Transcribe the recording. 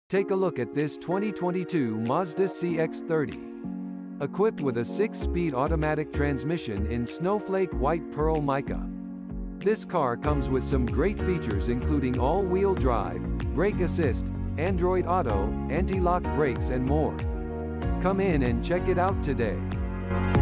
Take a look at this 2022 Mazda CX-30. Equipped with a 6-speed automatic transmission in snowflake white pearl mica. This car comes with some great features including all-wheel drive, brake assist, Android Auto, anti-lock brakes and more. Come in and check it out today.